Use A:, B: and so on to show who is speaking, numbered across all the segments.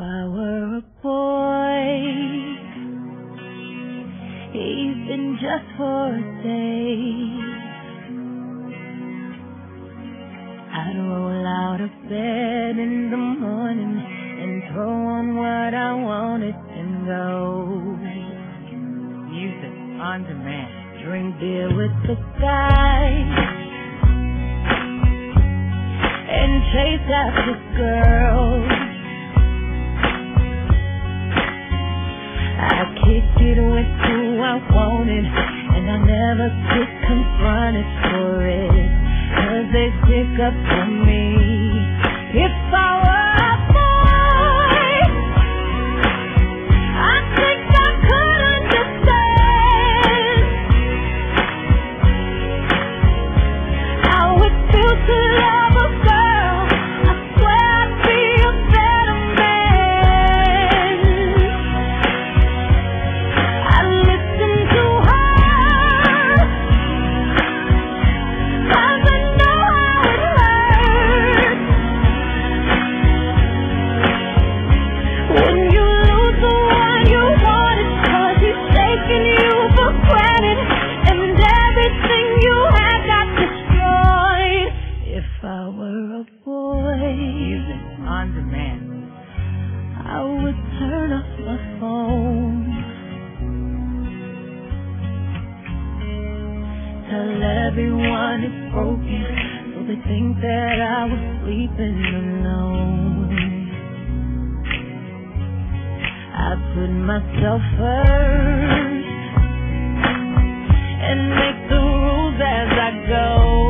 A: I were a boy, even just for a day, I'd roll out of bed in the morning and throw on what I wanted and go.
B: Music on demand.
A: Drink beer with the guys and chase after girls. I kicked it with who I wanted, and I never get confronted for it, 'cause they stick up for me. If I were a boy, I think I could understand how it feels to love a girl. I swear I'd be a better man. I listen to her, 'cause I know how it hurts when you lose the one you wanted, 'cause he's taking you for granted and everything you had got destroyed. If I were a boy,
B: Music on demand.
A: I would turn off my phone, tell everyone it's broken, so they think that I was sleeping alone. I put myself first and make the rules as I go,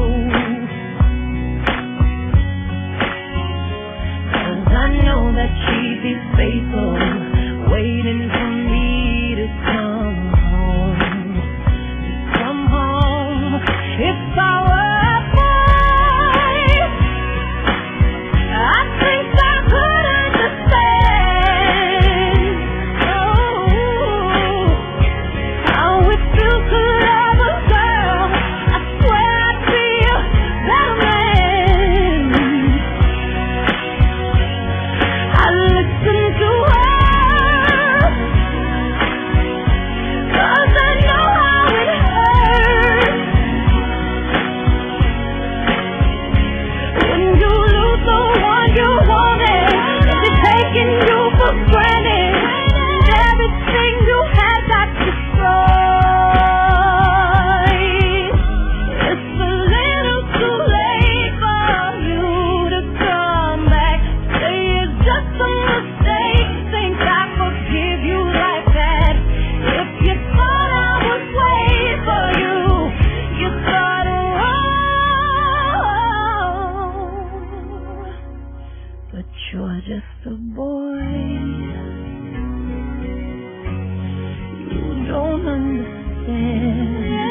A: 'cause I know that she'd be faithful, waiting for me to come home. Come home. If I were a boy, I think I could understand how it feels to love a girl. I swear I'd be a better man. I listen to her, 'cause I know how it hurts when you lose the one you wanted, and they're taking you for granted, and everything you had got destroyed. It's a little too late for you to come back. Say it's just a mistake, think I forgive you like that. If you thought I would wait for you, you thought wrong. But you're just a boy, you don't understand.